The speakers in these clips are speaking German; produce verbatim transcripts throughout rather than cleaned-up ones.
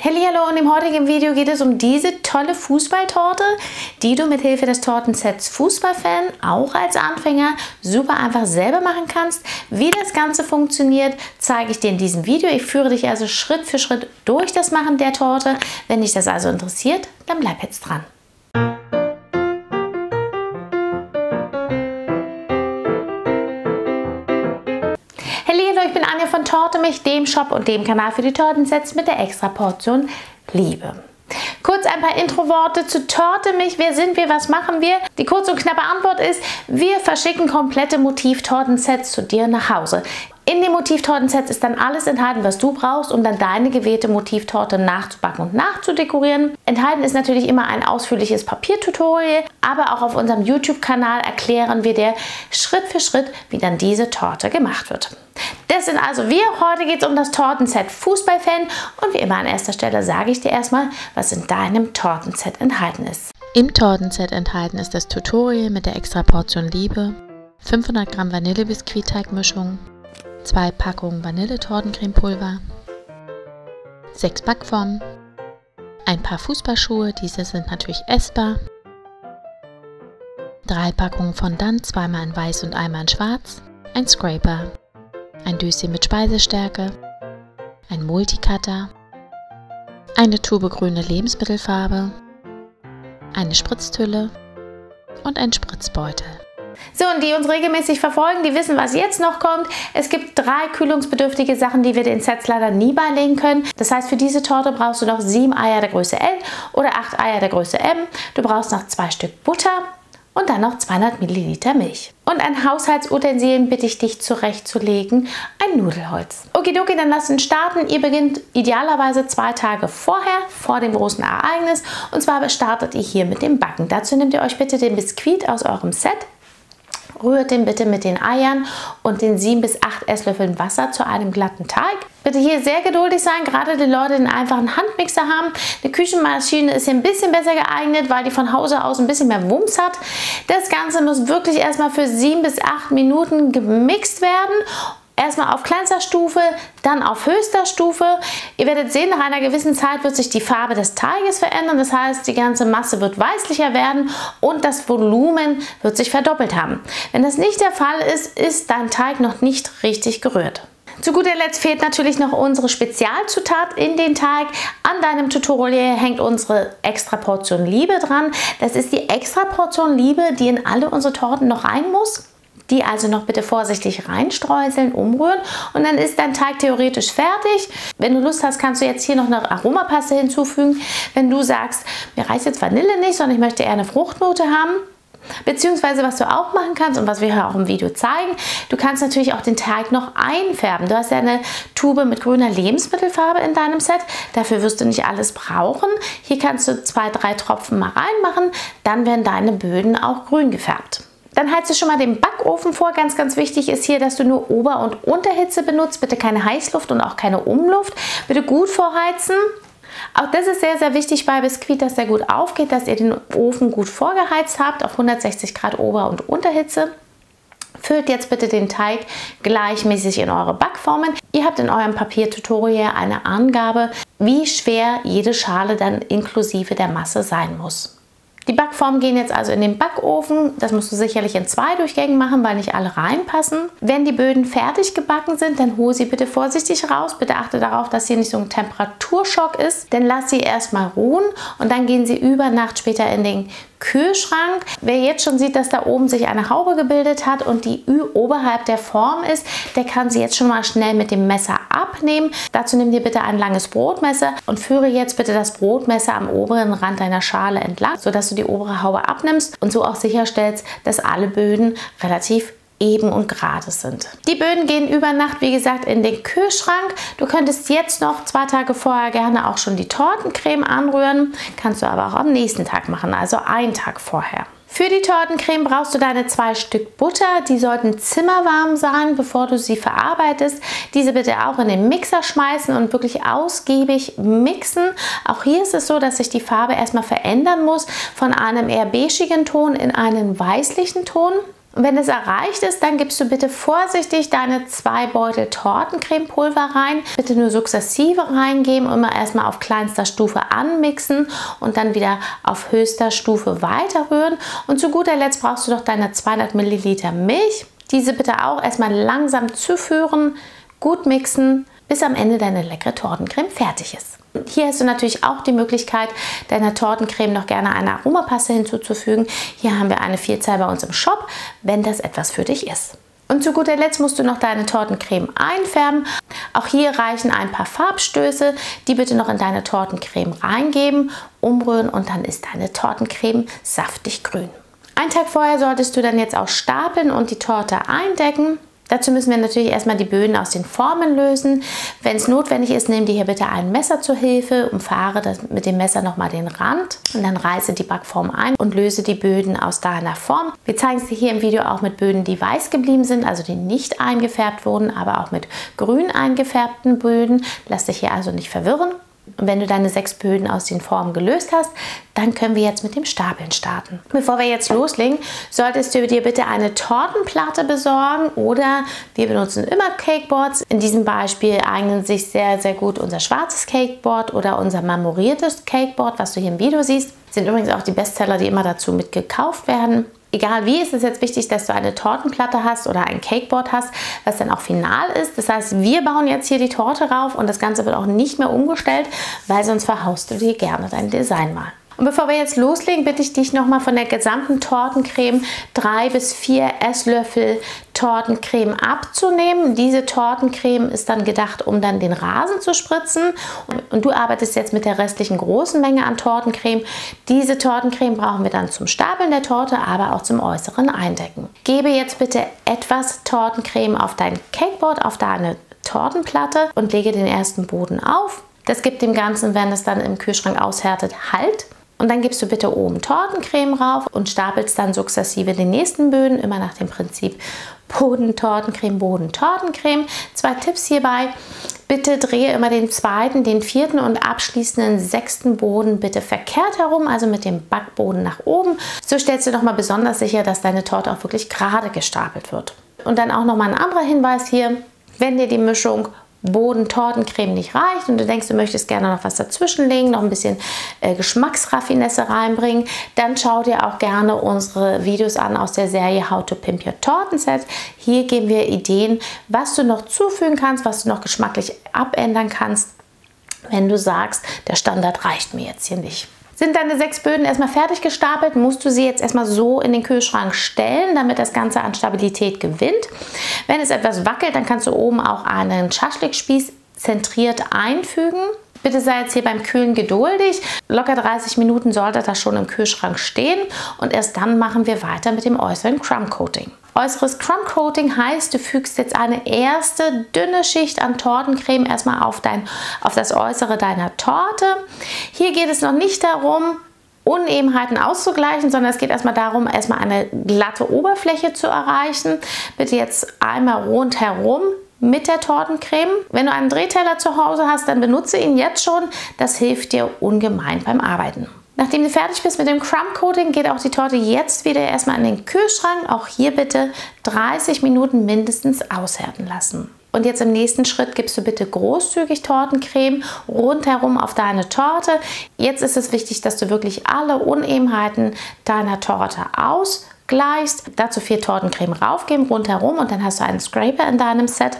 Hallihallo, und im heutigen Video geht es um diese tolle Fußballtorte, die du mit Hilfe des Tortensets Fußballfan auch als Anfänger super einfach selber machen kannst. Wie das Ganze funktioniert, zeige ich dir in diesem Video. Ich führe dich also Schritt für Schritt durch das Machen der Torte. Wenn dich das also interessiert, dann bleib jetzt dran. Ich bin Anja von Tortemich, dem Shop und dem Kanal für die Tortensets mit der extra Portion Liebe. Kurz ein paar Introworte zu Tortemich. Wer sind wir? Was machen wir? Die kurze und knappe Antwort ist, wir verschicken komplette Motiv-Tortensets zu dir nach Hause. In den Motiv-Tortensets ist dann alles enthalten, was du brauchst, um dann deine gewählte Motivtorte nachzubacken und nachzudekorieren. Enthalten ist natürlich immer ein ausführliches Papiertutorial, aber auch auf unserem YouTube-Kanal erklären wir dir Schritt für Schritt, wie dann diese Torte gemacht wird. Das sind also wir. Heute geht es um das Tortenset Fußballfan und wie immer an erster Stelle sage ich dir erstmal, was in deinem Tortenset enthalten ist. Im Tortenset enthalten ist das Tutorial mit der extra Portion Liebe, fünfhundert Gramm Vanille-Biskuit-Teigmischung, zwei Packungen Vanilletortencremepulver, sechs Backformen, ein paar Fußballschuhe, diese sind natürlich essbar, drei Packungen Fondant, zweimal in weiß und einmal in schwarz, ein Scraper, ein Döschen mit Speisestärke, ein Multicutter, eine Tube grüne Lebensmittelfarbe, eine Spritztülle und ein Spritzbeutel. So, und die uns regelmäßig verfolgen, die wissen, was jetzt noch kommt. Es gibt drei kühlungsbedürftige Sachen, die wir den Sets leider nie beilegen können. Das heißt, für diese Torte brauchst du noch sieben Eier der Größe L oder acht Eier der Größe M. Du brauchst noch zwei Stück Butter und dann noch zweihundert Milliliter Milch. Und ein Haushaltsutensilien bitte ich dich zurechtzulegen, ein Nudelholz. Okidoki, dann lass uns starten. Ihr beginnt idealerweise zwei Tage vorher, vor dem großen Ereignis. Und zwar startet ihr hier mit dem Backen. Dazu nehmt ihr euch bitte den Biskuit aus eurem Set. Rührt den bitte mit den Eiern und den sieben bis acht Esslöffeln Wasser zu einem glatten Teig. Bitte hier sehr geduldig sein, gerade die Leute, die einen einfachen Handmixer haben. Eine Küchenmaschine ist hier ein bisschen besser geeignet, weil die von Hause aus ein bisschen mehr Wumms hat. Das Ganze muss wirklich erstmal für sieben bis acht Minuten gemixt werden. Erstmal auf kleinster Stufe, dann auf höchster Stufe. Ihr werdet sehen, nach einer gewissen Zeit wird sich die Farbe des Teiges verändern. Das heißt, die ganze Masse wird weißlicher werden und das Volumen wird sich verdoppelt haben. Wenn das nicht der Fall ist, ist dein Teig noch nicht richtig gerührt. Zu guter Letzt fehlt natürlich noch unsere Spezialzutat in den Teig. An deinem Tutorial hängt unsere extra Portion Liebe dran. Das ist die extra Portion Liebe, die in alle unsere Torten noch rein muss. Die also noch bitte vorsichtig reinstreuseln, umrühren und dann ist dein Teig theoretisch fertig. Wenn du Lust hast, kannst du jetzt hier noch eine Aromapaste hinzufügen. Wenn du sagst, mir reicht jetzt Vanille nicht, sondern ich möchte eher eine Fruchtnote haben. Beziehungsweise was du auch machen kannst und was wir hier auch im Video zeigen, du kannst natürlich auch den Teig noch einfärben. Du hast ja eine Tube mit grüner Lebensmittelfarbe in deinem Set, dafür wirst du nicht alles brauchen. Hier kannst du zwei, drei Tropfen mal reinmachen, dann werden deine Böden auch grün gefärbt. Dann heizt du schon mal den Backofen vor. Ganz, ganz wichtig ist hier, dass du nur Ober- und Unterhitze benutzt. Bitte keine Heißluft und auch keine Umluft. Bitte gut vorheizen. Auch das ist sehr, sehr wichtig bei Biskuit, dass der gut aufgeht, dass ihr den Ofen gut vorgeheizt habt auf hundertsechzig Grad Ober- und Unterhitze. Füllt jetzt bitte den Teig gleichmäßig in eure Backformen. Ihr habt in eurem Papiertutorial eine Angabe, wie schwer jede Schale dann inklusive der Masse sein muss. Die Backformen gehen jetzt also in den Backofen. Das musst du sicherlich in zwei Durchgängen machen, weil nicht alle reinpassen. Wenn die Böden fertig gebacken sind, dann hol sie bitte vorsichtig raus. Bitte achte darauf, dass hier nicht so ein Temperaturschock ist. Dann lass sie erstmal ruhen und dann gehen sie über Nacht später in den Kühlschrank. Wer jetzt schon sieht, dass da oben sich eine Haube gebildet hat und die Ü oberhalb der Form ist, der kann sie jetzt schon mal schnell mit dem Messer abnehmen. Dazu nimm dir bitte ein langes Brotmesser und führe jetzt bitte das Brotmesser am oberen Rand deiner Schale entlang, sodass du die obere Haube abnimmst und so auch sicherstellst, dass alle Böden relativ eben und gerade sind. Die Böden gehen über Nacht, wie gesagt, in den Kühlschrank. Du könntest jetzt noch zwei Tage vorher gerne auch schon die Tortencreme anrühren. Kannst du aber auch am nächsten Tag machen, also einen Tag vorher. Für die Tortencreme brauchst du deine zwei Stück Butter. Die sollten zimmerwarm sein, bevor du sie verarbeitest. Diese bitte auch in den Mixer schmeißen und wirklich ausgiebig mixen. Auch hier ist es so, dass sich die Farbe erstmal verändern muss von einem eher beigigen Ton in einen weißlichen Ton. Und wenn es erreicht ist, dann gibst du bitte vorsichtig deine zwei Beutel Tortencremepulver rein. Bitte nur sukzessive reingeben, immer erstmal auf kleinster Stufe anmixen und dann wieder auf höchster Stufe weiterrühren. Und zu guter Letzt brauchst du noch deine zweihundert Milliliter Milch. Diese bitte auch erstmal langsam zuführen, gut mixen, bis am Ende deine leckere Tortencreme fertig ist. Hier hast du natürlich auch die Möglichkeit, deiner Tortencreme noch gerne eine Aromapaste hinzuzufügen. Hier haben wir eine Vielzahl bei uns im Shop, wenn das etwas für dich ist. Und zu guter Letzt musst du noch deine Tortencreme einfärben. Auch hier reichen ein paar Farbstöße, die bitte noch in deine Tortencreme reingeben, umrühren und dann ist deine Tortencreme saftig grün. Einen Tag vorher solltest du dann jetzt auch stapeln und die Torte eindecken. Dazu müssen wir natürlich erstmal die Böden aus den Formen lösen. Wenn es notwendig ist, nimm dir hier bitte ein Messer zur Hilfe, umfahre das mit dem Messer nochmal den Rand und dann reiße die Backform ein und löse die Böden aus deiner Form. Wir zeigen es dir hier im Video auch mit Böden, die weiß geblieben sind, also die nicht eingefärbt wurden, aber auch mit grün eingefärbten Böden. Lass dich hier also nicht verwirren. Und wenn du deine sechs Böden aus den Formen gelöst hast, dann können wir jetzt mit dem Stapeln starten. Bevor wir jetzt loslegen, solltest du dir bitte eine Tortenplatte besorgen oder wir benutzen immer Cakeboards. In diesem Beispiel eignen sich sehr, sehr gut unser schwarzes Cakeboard oder unser marmoriertes Cakeboard, was du hier im Video siehst. Das sind übrigens auch die Bestseller, die immer dazu mit gekauft werden. Egal wie, ist es jetzt wichtig, dass du eine Tortenplatte hast oder ein Cakeboard hast, was dann auch final ist. Das heißt, wir bauen jetzt hier die Torte rauf und das Ganze wird auch nicht mehr umgestellt, weil sonst verhaust du dir gerne dein Design mal. Und bevor wir jetzt loslegen, bitte ich dich nochmal von der gesamten Tortencreme drei bis vier Esslöffel Tortencreme abzunehmen. Diese Tortencreme ist dann gedacht, um dann den Rasen zu spritzen. Und du arbeitest jetzt mit der restlichen großen Menge an Tortencreme. Diese Tortencreme brauchen wir dann zum Stapeln der Torte, aber auch zum äußeren Eindecken. Gebe jetzt bitte etwas Tortencreme auf dein Cakeboard, auf deine Tortenplatte und lege den ersten Boden auf. Das gibt dem Ganzen, wenn es dann im Kühlschrank aushärtet, Halt. Und dann gibst du bitte oben Tortencreme rauf und stapelst dann sukzessive die nächsten Böden, immer nach dem Prinzip Boden, Tortencreme, Boden, Tortencreme. Zwei Tipps hierbei. Bitte drehe immer den zweiten, den vierten und abschließenden sechsten Boden bitte verkehrt herum, also mit dem Backboden nach oben. So stellst du noch mal besonders sicher, dass deine Torte auch wirklich gerade gestapelt wird. Und dann auch noch mal ein anderer Hinweis hier. Wenn dir die Mischung Boden Tortencreme nicht reicht und du denkst, du möchtest gerne noch was dazwischen legen, noch ein bisschen äh, Geschmacksraffinesse reinbringen, dann schau dir auch gerne unsere Videos an aus der Serie How to Pimp Your Tortenset. Hier geben wir Ideen, was du noch zufügen kannst, was du noch geschmacklich abändern kannst, wenn du sagst, der Standard reicht mir jetzt hier nicht. Sind deine sechs Böden erstmal fertig gestapelt, musst du sie jetzt erstmal so in den Kühlschrank stellen, damit das Ganze an Stabilität gewinnt. Wenn es etwas wackelt, dann kannst du oben auch einen Schaschlikspieß zentriert einfügen. Bitte sei jetzt hier beim Kühlen geduldig. Locker dreißig Minuten sollte das schon im Kühlschrank stehen und erst dann machen wir weiter mit dem äußeren Crumb Coating. Äußeres Crumb Coating heißt, du fügst jetzt eine erste dünne Schicht an Tortencreme erstmal auf, dein, auf das Äußere deiner Torte. Hier geht es noch nicht darum, Unebenheiten auszugleichen, sondern es geht erstmal darum, erstmal eine glatte Oberfläche zu erreichen. Bitte jetzt einmal rundherum mit der Tortencreme. Wenn du einen Drehteller zu Hause hast, dann benutze ihn jetzt schon. Das hilft dir ungemein beim Arbeiten. Nachdem du fertig bist mit dem Crumb Coating, geht auch die Torte jetzt wieder erstmal in den Kühlschrank. Auch hier bitte dreißig Minuten mindestens aushärten lassen. Und jetzt im nächsten Schritt gibst du bitte großzügig Tortencreme rundherum auf deine Torte. Jetzt ist es wichtig, dass du wirklich alle Unebenheiten deiner Torte ausgleichst. Dazu viel Tortencreme raufgeben rundherum und dann hast du einen Scraper in deinem Set.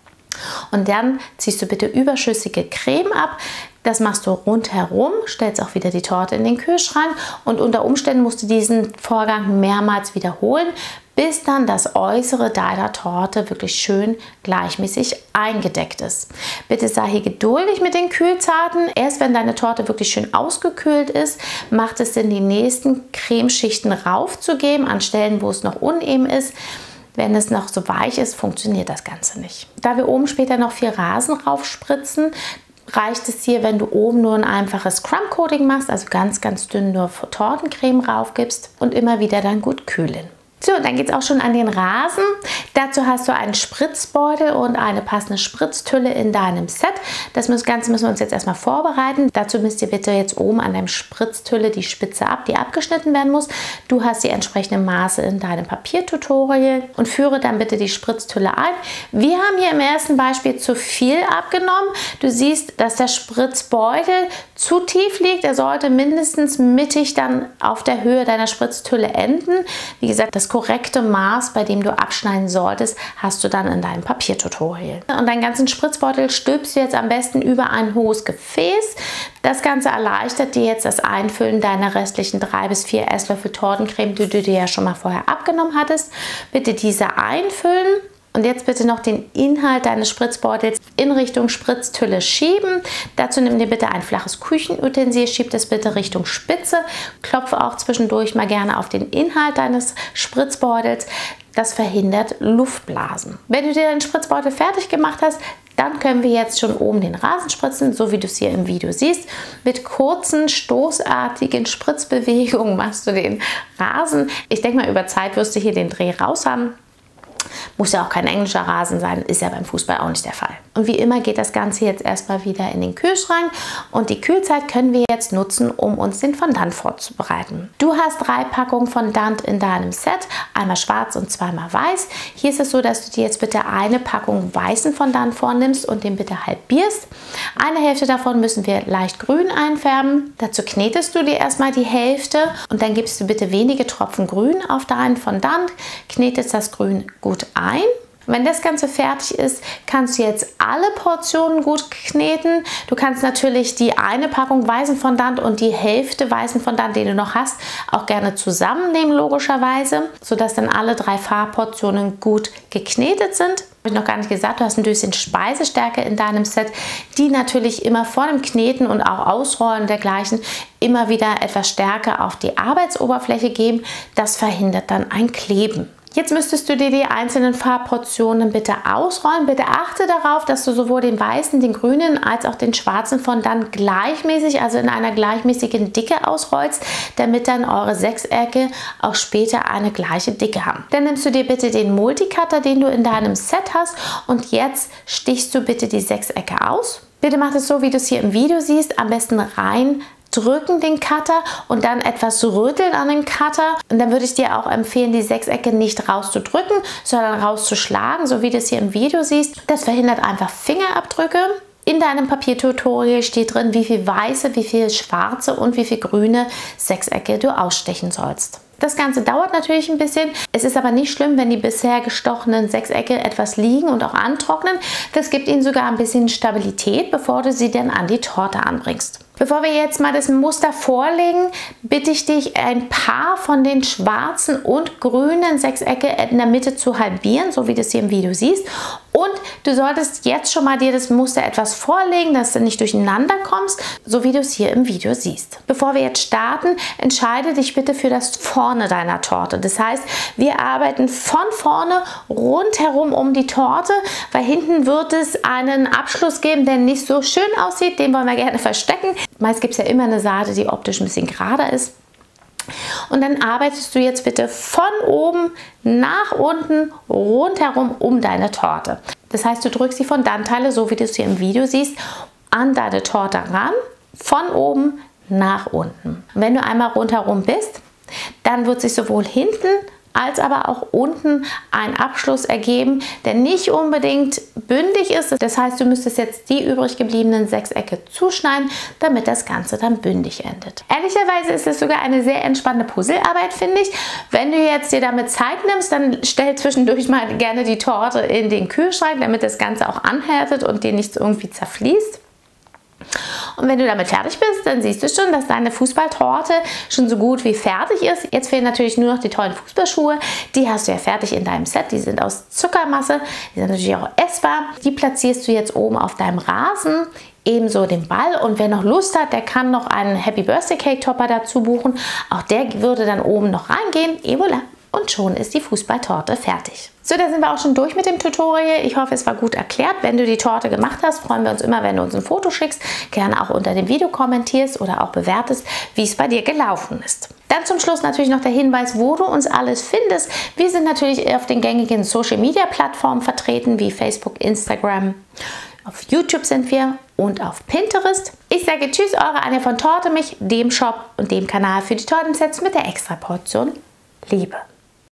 Und dann ziehst du bitte überschüssige Creme ab. Das machst du rundherum, stellst auch wieder die Torte in den Kühlschrank und unter Umständen musst du diesen Vorgang mehrmals wiederholen, bis dann das Äußere deiner Torte wirklich schön gleichmäßig eingedeckt ist. Bitte sei hier geduldig mit den Kühlzeiten. Erst wenn deine Torte wirklich schön ausgekühlt ist, macht es Sinn, die nächsten Cremeschichten raufzugeben an Stellen, wo es noch uneben ist. Wenn es noch so weich ist, funktioniert das Ganze nicht. Da wir oben später noch viel Rasen raufspritzen, reicht es hier, wenn du oben nur ein einfaches Crumb Coating machst, also ganz, ganz dünn nur Tortencreme raufgibst und immer wieder dann gut kühlen. So, dann geht es auch schon an den Rasen. Dazu hast du einen Spritzbeutel und eine passende Spritztülle in deinem Set. Das Ganze müssen wir uns jetzt erstmal vorbereiten. Dazu müsst ihr bitte jetzt oben an deinem Spritztülle die Spitze ab, die abgeschnitten werden muss. Du hast die entsprechenden Maße in deinem Papiertutorial und führe dann bitte die Spritztülle ein. Wir haben hier im ersten Beispiel zu viel abgenommen. Du siehst, dass der Spritzbeutel zu tief liegt. Er sollte mindestens mittig dann auf der Höhe deiner Spritztülle enden. Wie gesagt, das korrekte Maß, bei dem du abschneiden solltest, hast du dann in deinem Papiertutorial. Und deinen ganzen Spritzbeutel stülpst du jetzt am besten über ein hohes Gefäß. Das Ganze erleichtert dir jetzt das Einfüllen deiner restlichen drei bis vier Esslöffel Tortencreme, die du dir ja schon mal vorher abgenommen hattest. Bitte diese einfüllen. Und jetzt bitte noch den Inhalt deines Spritzbeutels in Richtung Spritztülle schieben. Dazu nimm dir bitte ein flaches Küchenutensil, schieb das bitte Richtung Spitze. Klopfe auch zwischendurch mal gerne auf den Inhalt deines Spritzbeutels. Das verhindert Luftblasen. Wenn du dir den Spritzbeutel fertig gemacht hast, dann können wir jetzt schon oben den Rasen spritzen, so wie du es hier im Video siehst. Mit kurzen, stoßartigen Spritzbewegungen machst du den Rasen. Ich denke mal, über Zeit wirst du hier den Dreh raus haben. Muss ja auch kein englischer Rasen sein, ist ja beim Fußball auch nicht der Fall. Und wie immer geht das Ganze jetzt erstmal wieder in den Kühlschrank und die Kühlzeit können wir jetzt nutzen, um uns den Fondant vorzubereiten. Du hast drei Packungen Fondant in deinem Set, einmal schwarz und zweimal weiß. Hier ist es so, dass du dir jetzt bitte eine Packung weißen Fondant vornimmst und den bitte halbierst. Eine Hälfte davon müssen wir leicht grün einfärben. Dazu knetest du dir erstmal die Hälfte und dann gibst du bitte wenige Tropfen Grün auf deinen Fondant, knetest das Grün gut ein. Wenn das Ganze fertig ist, kannst du jetzt alle Portionen gut kneten. Du kannst natürlich die eine Packung weißen Fondant und die Hälfte weißen Fondant, den du noch hast, auch gerne zusammennehmen, logischerweise, sodass dann alle drei Farbportionen gut geknetet sind. Habe ich noch gar nicht gesagt, du hast ein Döschen Speisestärke in deinem Set, die natürlich immer vor dem Kneten und auch Ausrollen dergleichen immer wieder etwas Stärke auf die Arbeitsoberfläche geben. Das verhindert dann ein Kleben. Jetzt müsstest du dir die einzelnen Farbportionen bitte ausrollen. Bitte achte darauf, dass du sowohl den weißen, den grünen als auch den schwarzen Fondant gleichmäßig, also in einer gleichmäßigen Dicke ausrollst, damit dann eure Sechsecke auch später eine gleiche Dicke haben. Dann nimmst du dir bitte den Multicutter, den du in deinem Set hast und jetzt stichst du bitte die Sechsecke aus. Bitte mach es so, wie du es hier im Video siehst, am besten rein drücken den Cutter und dann etwas rütteln an den Cutter. Und dann würde ich dir auch empfehlen, die Sechsecke nicht rauszudrücken, sondern rauszuschlagen, so wie du es hier im Video siehst. Das verhindert einfach Fingerabdrücke. In deinem Papiertutorial steht drin, wie viel weiße, wie viel schwarze und wie viel grüne Sechsecke du ausstechen sollst. Das Ganze dauert natürlich ein bisschen. Es ist aber nicht schlimm, wenn die bisher gestochenen Sechsecke etwas liegen und auch antrocknen. Das gibt ihnen sogar ein bisschen Stabilität, bevor du sie dann an die Torte anbringst. Bevor wir jetzt mal das Muster vorlegen, bitte ich dich, ein paar von den schwarzen und grünen Sechsecke in der Mitte zu halbieren, so wie du es hier im Video siehst. Und du solltest jetzt schon mal dir das Muster etwas vorlegen, dass du nicht durcheinander kommst, so wie du es hier im Video siehst. Bevor wir jetzt starten, entscheide dich bitte für das Vorne deiner Torte. Das heißt, wir arbeiten von vorne rundherum um die Torte, weil hinten wird es einen Abschluss geben, der nicht so schön aussieht. Den wollen wir gerne verstecken. Meist gibt es ja immer eine Seite, die optisch ein bisschen gerader ist. Und dann arbeitest du jetzt bitte von oben nach unten rundherum um deine Torte. Das heißt, du drückst die Fondantteile, so wie du es hier im Video siehst, an deine Torte ran, von oben nach unten. Und wenn du einmal rundherum bist, dann wird sich sowohl hinten als aber auch unten ein Abschluss ergeben, der nicht unbedingt bündig ist. Das heißt, du müsstest jetzt die übrig gebliebenen Sechsecke zuschneiden, damit das Ganze dann bündig endet. Ehrlicherweise ist es sogar eine sehr entspannte Puzzlearbeit, finde ich. Wenn du jetzt dir damit Zeit nimmst, dann stell zwischendurch mal gerne die Torte in den Kühlschrank, damit das Ganze auch anhärtet und dir nichts irgendwie zerfließt. Und wenn du damit fertig bist, dann siehst du schon, dass deine Fußballtorte schon so gut wie fertig ist. Jetzt fehlen natürlich nur noch die tollen Fußballschuhe. Die hast du ja fertig in deinem Set. Die sind aus Zuckermasse. Die sind natürlich auch essbar. Die platzierst du jetzt oben auf deinem Rasen. Ebenso den Ball. Und wer noch Lust hat, der kann noch einen Happy Birthday Cake Topper dazu buchen. Auch der würde dann oben noch reingehen. Et voilà. und schon ist die Fußballtorte fertig. So, da sind wir auch schon durch mit dem Tutorial. Ich hoffe, es war gut erklärt. Wenn du die Torte gemacht hast, freuen wir uns immer, wenn du uns ein Foto schickst, gerne auch unter dem Video kommentierst oder auch bewertest, wie es bei dir gelaufen ist. Dann zum Schluss natürlich noch der Hinweis, wo du uns alles findest. Wir sind natürlich auf den gängigen Social-Media-Plattformen vertreten, wie Facebook, Instagram. Auf YouTube sind wir und auf Pinterest. Ich sage Tschüss, eure Anja von Tortemich, dem Shop und dem Kanal für die Tortensets mit der Extraportion Liebe.